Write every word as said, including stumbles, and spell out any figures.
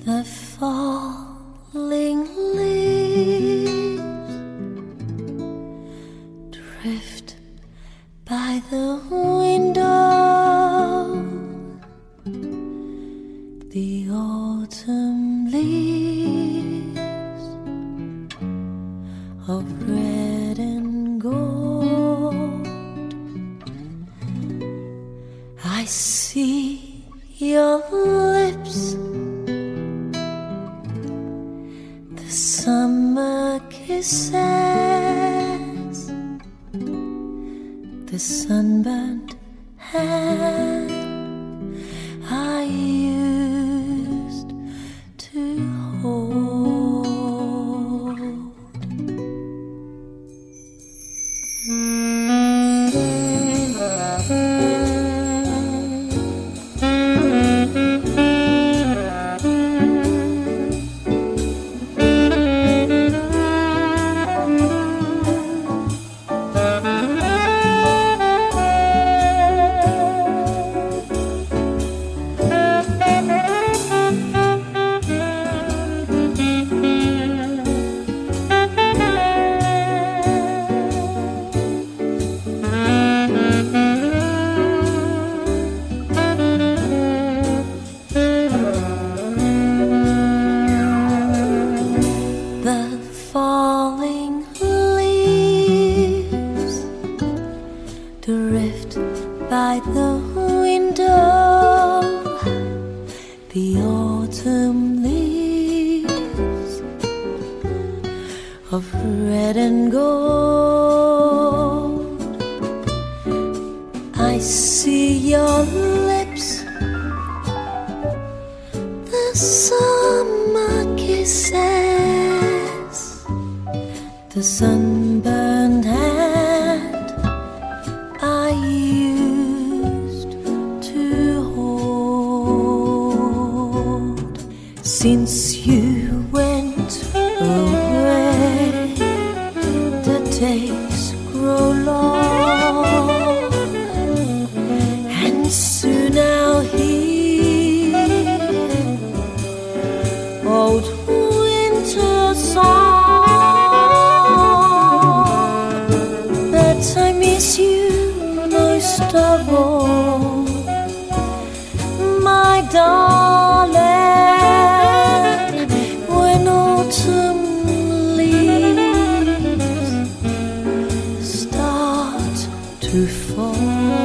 The falling leaves drift by the window. The autumn leaves of red and gold. I see your lips, the summer kisses, the sunburnt hand I used to hold. Falling leaves drift by the window. The autumn leaves of red and gold. I see your lips, the summer kisses, the sunburned hand I used to hold. Since you went away, the days grow long, and soon I'll hear old winter song. I miss you most of all, my darling. When autumn leaves start to fall.